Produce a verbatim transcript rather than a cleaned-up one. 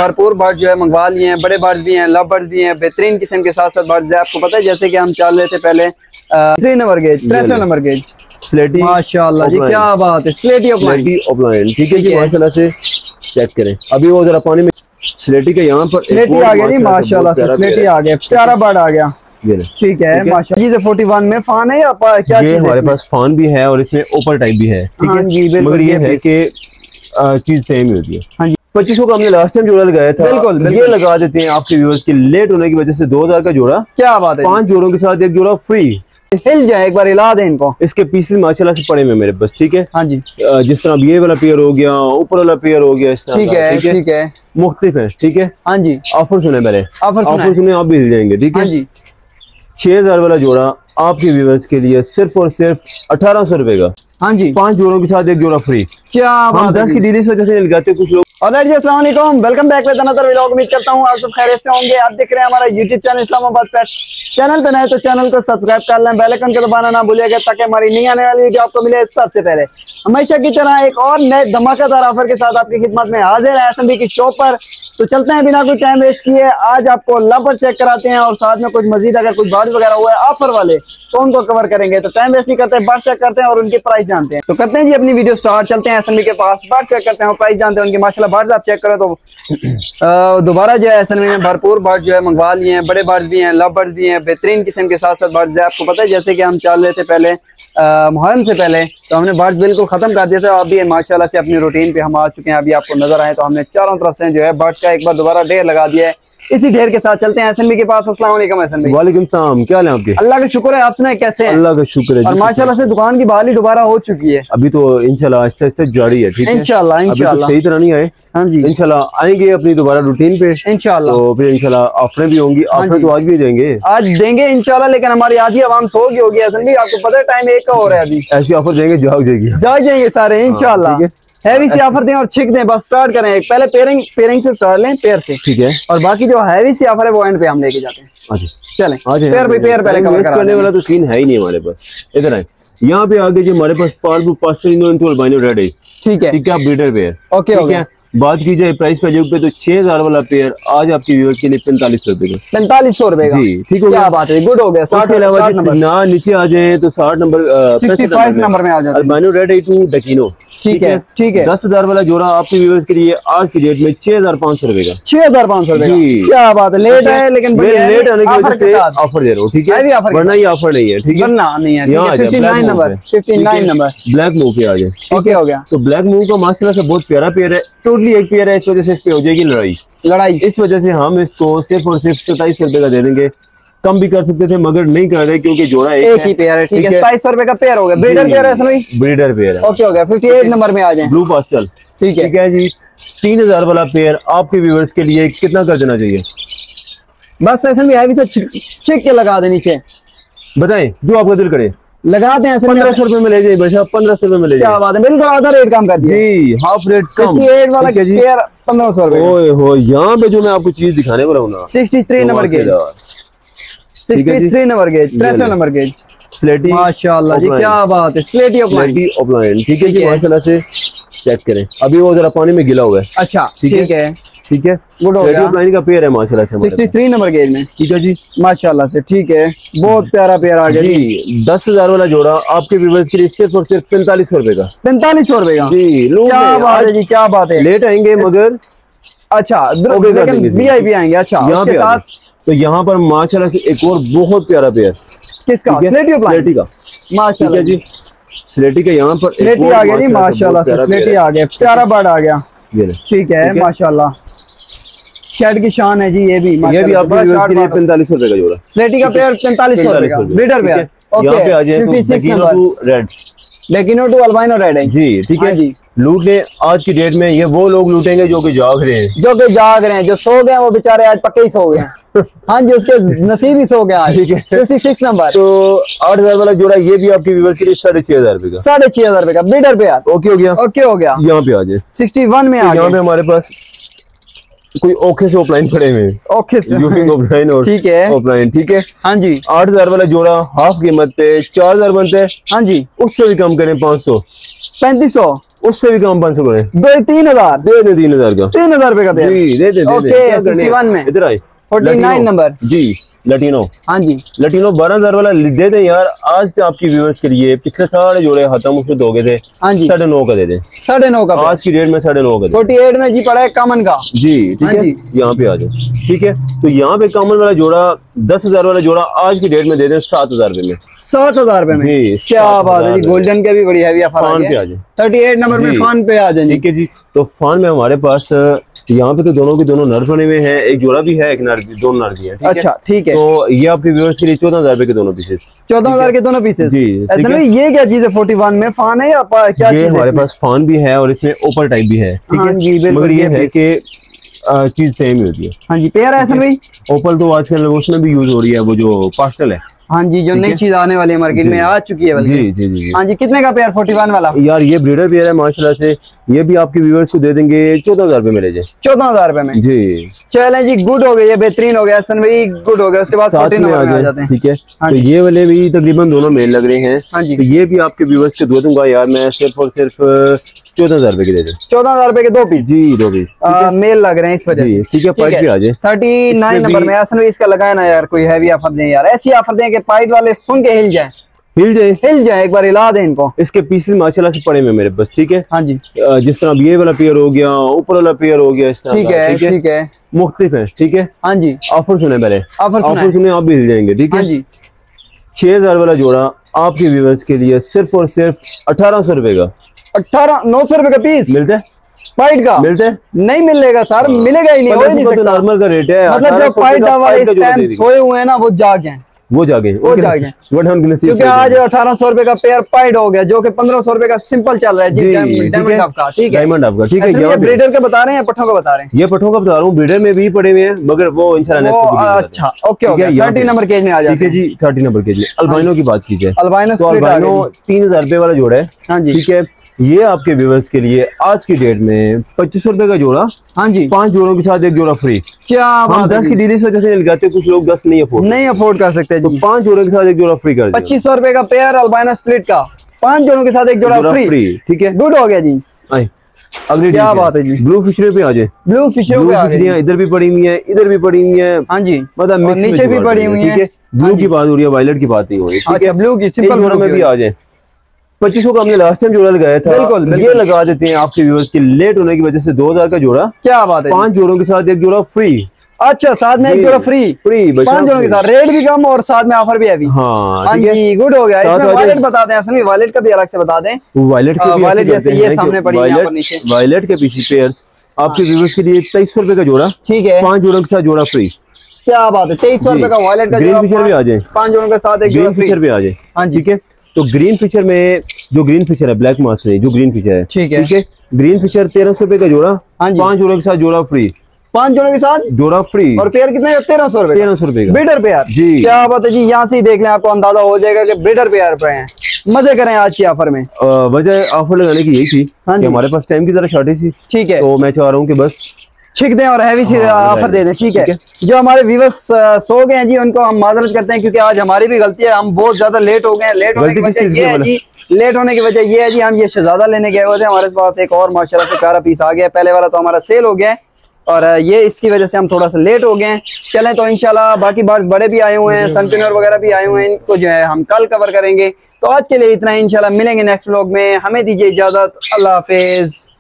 भरपूर बर्ड जो है मंगवा लिए हैं, बड़े बर्ड भी हैं, लव बर्ड भी हैं, बेहतरीन किस्म के साथ साथ बर्ड्स है। आपको पता है जैसे कि हम चल रहे थे पहले थ्री नंबर गेज, त्रेसठ नंबर गेज, स्लेटी माशाल्लाह जी, क्या बात है, स्लेटी ऑफलाइन, ठीक है जी, माशाल्लाह से चेक करें। अभी वो जरा पानी में स्लेटी के यहाँ पर स्लेटी आ गया जी, माशाल्लाह से स्लेटी आ गया, प्यारा बर्ड आ गया, ठीक है माशाल्लाह जी। फोर्टी वन में फान है या क्या? ये हमारे पास फान भी है और इसमें ऊपर टाइप भी है, ठीक है, मगर ये है कि चीज सेम ही होती है। हाँ जी, पच्चीस सौ का हमने लास्ट टाइम जोड़ा लगाया था, बिल्कुल, बिल्कुल। ये लगा देते हैं आपके व्यूअर्स के लेट होने की वजह से दो हजार का जोड़ा, क्या बात है, पांच जोड़ों के साथ एक जोड़ा फ्री। हिल जाए, एक बार हिला दें इनको। इसके पीसेस माशाल्लाह से पड़े हुए मेरे पास, ठीक है। हाँ जी, जिस तरह ये वाला पेयर हो गया, ऊपर वाला पेयर हो गया, ठीक है, ठीक है, मुख्तलिफ है, ठीक है। हाँ जी, ऑफर सुने पहले, ऑफर सुने, आप भी हिल जाएंगे, ठीक है जी। छह हजार वाला जोड़ा आपके व्यूअर्स के लिए सिर्फ और सिर्फ अठारह सौ रुपए का। हाँ जी, पांच जोड़ों के साथ एक जोड़ा फ्री। क्या हम दस की डील इस वजह से लगाते हैं कुछ लोग। और जी अस्सलाम वालेकुम, welcome back with another vlog. उम्मीद करता हूँ आप सब खैरियत से होंगे। आप देख रहे हैं हमारा YouTube channel Islamabad pet. Channel पे नए तो चैनल को सब्सक्राइब कर लें, बेल आइकन को दबाना ना भूलिएगा ताकि हमारी नई आने वाली वीडियो आपको मिले सबसे पहले। हमेशा की तरह एक और नए धमाकेदार ऑफर के साथ आपकी खिदमत में हाजिर है एसएमबी की शॉप पर। तो चलते हैं बिना कोई टाइम वेस्ट किए, आज आपको लवर चेक कराते हैं और साथ में कुछ मजीद अगर कुछ बर्ड वगैरह हुआ है ऑफर वाले तो उनको कवर करेंगे। तो टाइम वेस्ट नहीं करते, बर्ड चेक करते हैं और उनकी प्राइस जानते हैं। तो करते हैं जी अपनी वीडियो स्टार्ट, चलते हैं एसएमबी के पास, बर्ड चेक करते हैं और प्राइस जानते हैं उनकी। माशाल्लाह बर्ड आप चेक करें तो दोबारा जो है एसएमबी में भरपूर बर्ड जो है मंगवा लिए हैं, बड़े बर्ड भी हैं, लव बर्ड भी हैं, बेहतरीन किस्म के साथ साथ बर्ड्स है। आपको पता है जैसे कि हम चल रहे थे पहले मुहर्रम से पहले, तो हमने बर्ड बिल्कुल खत्म कर दिया था। अभी माशाल्लाह से अपनी रूटीन पे हम आ चुके हैं। अभी आपको नजर आए तो हमने चारों तरफ से जो है बर्ड्स का एक बार दोबारा ढेर लगा दिया है। इसी ढेर के साथ चलते हैं एसएमबी के पास। अस्सलाम वालेकुम एसएमबी। वालेकुम सलाम, क्या हाल है आपके? अल्लाह का शुक्र है, आप सुनाए कैसे हैं? अल्लाह का शुक्र है। और माशाल्लाह से दुकान की बहाली दोबारा हो चुकी है। अभी तो इंशाल्लाह आहिस्ता आहिस्ता जारी है, ठीक है, इंशाल्लाह इंशाल्लाह। सही तरह नहीं आए, हाँ जी, इंशाल्लाह आएंगे अपनी दोबारा रूटीन पे इंशाल्लाह। तो फिर इंशाल्लाह ऑफरें भी होंगी, ऑफरें तो आज भी देंगे, आज देंगे इंशाल्लाह। लेकिन हमारी आधी आवाम सो गई होगी एसएमबी, आपको पता है टाइम एक का हो रहा है अभी। ऐसी ऑफर देंगे, जाग जाएगी, जाग जाएंगे सारे इंशाल्लाह। हैवी सी ऑफर दें और छिक दें, बस स्टार्ट करें। एक पहले पेयरिंग पेयरिंग से स्टार्ट लें, पेयर से, ठीक है, और बाकी जो हैवी सी ऑफर है वो एंड पे हम लेके जाते हैं। चलें पेयर पे पेयर पहले कवर करने वाला तो सीन है ही नहीं हमारे पास। इधर आए, यहाँ पे आगे जो हमारे पास पालतू पास्टरिनो अल्बाइनो रेड है, ठीक है, ठीक है, ब्रीडर पेयर, ओके ओके। बात की जाए प्राइस वैल्यू पे तो छह हजार वाला पेयर आज आपके व्यूअर्स के लिए पैंतालीस सौ रुपए का, पैंतालीस सौ रुपए का जी, ठीक हो गया, बात है, गुड हो गया। साठ के अलावा ना नीचे आ जाए तो साठ नंबर पैंसठ नंबर में आ जाए अल्बाइनो रेड है टू डकीनो, ठीक है, ठीक है। दस हजार वाला जोड़ा आपके व्यूअर्स के लिए आज की डेट में छह हजार पाँच सौ रुपए का, छह हजार पाँच सौ रुपए, क्या बात है, लेट है लेकिन लेट आने की वजह से ऑफर दे रहा हूँ, ठीक है, वरना ये ऑफर नहीं है, ठीक है, नहीं है। यहाँ number fifty nine number black move पे आ जाए, ओके हो गया। तो ब्लैक मूव का माशाल्लाह से बहुत प्यारा पेयर है, टोटली एक पेयर है, इस वजह से इस पे हो जाएगी लड़ाई लड़ाई इस वजह से हम इसको सिर्फ और सिर्फ सताईस सौ रुपए का दे देंगे। कम भी कर सकते थे मगर नहीं कर रहे क्योंकि जोड़ा एक, एक ही पेयर है, ठीक है, सताईस सौ रुपए का पेयर हो गया। ब्रीडर पेयर है, ब्रीडर पेयर है, ओके हो गया। फिफ्टी एट नंबर में आ जाए ब्लू पास्टल, ठीक है, ठीक है जी। तीन हजार वाला पेयर आपके व्यूअर्स के लिए कितना कर देना चाहिए? बस ऐसा भी हैवी से चेक के लगा दे नीचे, बताएं जो आपका दिल करे, लगाते हैं। पंद्रह सौ रुपए में ले जाइए भाई, पंद्रह सौ रुपए में ले जाइए, क्या बात है, बिल्कुल आधा रेट कम कर दिया जी, हाफ रेट कम, वाला पेयर पंद्रह सौ रुपए। ओए हो, यहाँ पे जो मैं आपको चीज दिखाने वाला हूँ ना, sixty three number gauge, sixty three number gauge, तिरसठ नंबर गेज, स्लेटी, माशाल्लाह जी, क्या बात है, स्लेटी ऑफलाइन, ठीक है जी, माशाल्लाह से चेक करें। अभी वो जरा पानी में गिला हुआ है, अच्छा, ठीक है, ठीक है, गुड हो गया। ऑफलाइन का पेयर है माशाल्लाह से, सिक्सटी थ्री नंबर गेज में, ठीक है जी, माशाल्लाह से, ठीक है, बहुत प्यारा पेयर आ गया जी। दस हजार वाला जोड़ा आपके व्यूअर्स के लिए सिर्फ और सिर्फ पैंतालीस सौ रुपए का, पैंतालीस सौ रुपए का जी, क्या बात है जी, क्या बात है। लेट आएंगे मगर अच्छा लेकिन वीआईपी आएंगे, अच्छा यहाँ पे साथ। तो यहाँ पर माशाल्लाह से एक और बहुत प्यारा पेयर, किसका? स्लेटी का, माशाल्लाह जी, स्लेटी का यहाँ पर स्लेटी आ गया जी, माशाल्लाह से स्लेटी आ गया, प्यारा बर्ड आ गया, ठीक है, माशाल्लाह, शेड की शान है जी। ये भी ये भी आपके लिए पैंतालीस सौ रुपए का जोड़ा, स्लेटी का पेयर पैंतालीस सौ रुपए का, ब्रीडर पेयर, यहाँ पे आ जाए रेड लेकिनो टू अल्बाइनो रेड है जी, ठीक है जी। लूट ले आज की डेट में, ये वो लोग लूटेंगे जो कि जाग रहे हैं, जो कि जाग रहे हैं, जो सो गए वो बेचारे आज पक्के ही सो गए हाँ जी, उसके नसीब ही सो गया, ठीक है। फिफ्टी सिक्स नंबर, तो आठ हजार वाला जोड़ा ये भी आपके व्यूअर्स के लिए साढ़े छह हजार रुपए का, साढ़े छह हजार रुपए का, ब्रीडर पेयर, ओके हो गया, ओके हो गया। यहाँ पे आ जाए सिक्सटी वन में, यहाँ पे हमारे पास कोई ओखे से ऑफलाइन पड़े हुए, ओके से ऑफलाइन, और ठीक है ऑफलाइन, ठीक है, हाँ जी। आठ हजार वाला जोड़ा हाफ कीमत पे चार हजार बनते हैं, हाँ जी, उससे भी कम करें, पाँच सौ पैंतीस सौ उससे भी कम पाँच सौ करें, दो तीन हजार दे दे तीन हजार का, तीन हजार रुपए का पेयर जी दे दे, ओके सिक्सटी वन में इधर आए फोर्टी नाइन नंबर जी लटीनो, हाँ जी लटीनो बारह हजार वाला दे दे यार आज आपकी व्यूअर्स के लिए। पिछले सारे जोड़े खत्म उसको दोगे थे, हाँ जी साढ़े नौ का दे दे, साढ़े नौ का आज की डेट में साढ़े नौ का दे। फोर्टी एट में जी पड़ा है कॉमन का जी ठीक है, यहाँ पे आ जाओ ठीक है। तो यहाँ पे कॉमन वाला जोड़ा दस हजार वाला जोड़ा आज की डेट में दे दें सात हजार रुपए में, सात हजार रुपए में जी क्या बात है जी। गोल्डन के भी बड़ी हैवी ऑफर आ पे आ जाए, थर्टी एट नंबर में फान पे आ जाए ठीक है जी। तो फान में हमारे पास यहाँ पे तो दोनों के दोनों नर बने हुए हैं, एक जोड़ा भी है एक नर भी, दोनों नर भी है। अच्छा ठीक है, तो ये आपके व्यूअर्स के लिए चौदह हजार रुपए के दोनों पीसेस, चौदह हजार के दोनों पीसेस जी। ऐसा नहीं ये क्या चीज है फोर्टी वन में फान है या क्या ये चीज हमारे पास फान भी है और इसमें ओपर टाइप भी है, ठीक है। मगर ये है कि चीज सेम ही होती है। हाँ जी पेयर है ऐसा भाई, ओपल तो आजकल उसमें भी यूज हो रही है, वो जो पास्टल है, हाँ जी जो नई चीज आने वाली है मार्केट में आ चुकी है जी जी जी। हाँ जी कितने का पेयर फोर्टी वन वाला यार ये ब्रीडर पेयर है माशाल्लाह से, ये भी आपके व्यूअर्स को दे देंगे चौदह हजार रुपए में ले जाए, चौदह हजार रुपए में जी। चले जी गुड हो गया, ये बेहतरीन हो गया सन भाई, गुड हो गया। उसके बाद साथ में आ जाते हैं, ठीक है। तो ये वाले भी तकरीबन दोनों मेल लग रहे हैं, हाँ जी। तो ये भी आपके व्यूअर्स को दे दूंगा यार मैं सिर्फ और सिर्फ चौदह हजार रुपए की दे दूं, चौदह हजार रुपए के दो पीस जी, दो पीस मेल लग रहे हैं इस वजह से, ठीक है। प्राइस भी आ जाए थर्टी नाइन नंबर में ऐसा इसका लगाए ना यार, कोई हैवी ऑफर दें यार, ऐसी ऑफर दें कि पाइट वाले सुन के हिल जाए, हिल जाए हिल जाए, एक बार हिला दें इनको। इसके पीसेस माशाल्लाह से पड़े हुए मेरे पास, ठीक है। हाँ जी जिस तरह ये वाला पेयर हो गया, ऊपर वाला पेयर हो गया, इस तरह ठीक है ठीक है मुख्तलिफ है, ठीक है। हाँ जी ऑफर सुने पहले, ऑफर ऑफर सुने आप भी हिल जाएंगे, ठीक है। हाँ जी छह हजार वाला जोड़ा आपके व्यूअर्स के लिए सिर्फ और सिर्फ अठारह सौ रुपए का, अठारह नौ सौ रुपए का पीस मिलता है, पाइट का मिलता है नहीं मिलेगा सर, मिलेगा ही नहीं, हो ही नहीं सकता। नॉर्मल का रेट है, मतलब जो पाइट वाले इस टाइम सोए हुए हैं ना वो जाग हैं, वो जागे वो जागे क्योंकि आज अठारह सौ रुपए का पेयर पाइड हो गया जो कि पंद्रह सौ रुपए का सिंपल चल रहा है जी, डायमंड आपका, ठीक है डायमंड आपका, ठीक है। ये ब्रीडर के बता रहे हैं पठों का बता रहे हैं, ये पठों का बता रहा हूँ, ब्रीडर में भी पड़े हुए हैं मगर वो इंशाल्लाह। अच्छा okay okay thirty number cage में आ जाते हैं जी, थर्टी नंबर केज में। अल्बाइनो की बात कीजिए, अल्बाइनो अल्बाइनो तीन हजार रुपए वाला जोड़ा है, हाँ जी ठीक है। ये आपके व्यूअर्स के लिए आज की डेट में पच्चीस सौ रुपए का जोड़ा, हाँ जी, पांच जोड़ों के साथ एक जोड़ा फ्री। क्या हम दस की डील इस वजह से लगाते हैं, कुछ लोग दस नहीं अफोर्ड नहीं अफोर्ड कर सकते, तो पांच जोड़ों के साथ एक जोड़ा फ्री कर दिया। पच्चीस सौ रुपए का पेयर अल्बाइनो स्प्लिट का, पांच जोड़ों के साथ एक जोड़ा फ्री, ठीक है। गुड हो गया जी। अगली क्या बात है जी, ब्लू फिशरी पे आ जाए। ब्लू फिशरियां इधर भी पड़ी हुई है, इधर भी पड़ी हुई है, हाँ जी, मतलब नीचे भी पड़ी हुई है। ब्लू की बात हो रही है, वायलेट की बात नहीं हो रही, ठीक है। ब्लू की सिंपल जोड़ा में भी आ जाए। पच्चीस सौ का हमने लास्ट टाइम जोड़ा लगाया था, बिल्कुल, बिल्कुल। ये लगा देते हैं आपके व्यूअर्स के लेट होने की वजह से दो हजार का जोड़ा, क्या बात है, पांच जोड़ों के साथ एक जोड़ा फ्री। अच्छा साथ में एक जोड़ा फ्री, फ्री पांच जोड़ों के साथ, रेट भी कम और साथ में ऑफर भी है। हाँ हाँ जी गुड हो गया। इसमें वायलेट बता दें, असल में वायलेट का भी अलग से बता दें, वायलेट के भी वायलेट जैसे ये सामने पड़ी है यहाँ पर नीचे, वायलेट के पीछे पेयर्स आपके व्यूअर्स के लिए तेईस सौ रुपए का जोड़ा, ठीक है, पांच जोड़ों के साथ जोड़ा फ्री। क्या बात है, तेईस सौ रुपए का वायलेट का ग्रीन फिशर भी आ जाए, पांच जोड़ों के साथ एक जोड़ा फ्री, फिशर भी आ जाए, हाँ जी, ठीक है। तो ग्रीन फिशर में जो ग्रीन फिशर है, ब्लैक मास्क में जो ग्रीन फिशर है, ठीक है, ठीक है। ग्रीन फिशर तेरह सौ रुपए का जोड़ा, हाँ जी, पांच जोड़ों के साथ जोड़ा फ्री, पांच जोड़ों के साथ जोड़ा फ्री। और पेयर कितने का? तेरह सौ रुपए, तेरह सौ रुपए का ब्रीडर पेयर जी। क्या बात है जी, यहाँ से ही देख लें, आपको अंदाजा हो जाएगा कि ब्रीडर पेयर पे हैं। मजे करें आज की ऑफर में। वजह ऑफर लगाने की यही थी हाँ कि हमारे पास टाइम की जरा शॉर्टेज थी, ठीक है, तो मैं चाह रहा हूँ कि बस छिक दें और हैवी सी ऑफर दे दें, ठीक है। जो हमारे व्यूअर्स सो गए हैं जी, उनको हम माजरत करते हैं क्योंकि आज हमारी भी गलती है, हम बहुत ज्यादा लेट हो गए हैं। लेट होने की वजह ये है जी, लेट होने की वजह ये है जी, हम ये शहजादा लेने गए हुए थे, हमारे पास एक और माशाल्लाह से प्यारा पीस आ गया, पहले वाला तो हमारा सेल हो गया है और ये इसकी वजह से हम थोड़ा सा लेट हो गए हैं। चलें तो इंशाल्लाह बाकी बर्ड्स बड़े भी आए हुए हैं, सनपिनर वगैरह भी आए हुए हैं, इनको जो है हम कल कवर करेंगे। तो आज के लिए इतना ही, इंशाल्लाह मिलेंगे नेक्स्ट व्लॉग में। हमें दीजिए इजाजत, अल्लाह हाफिज।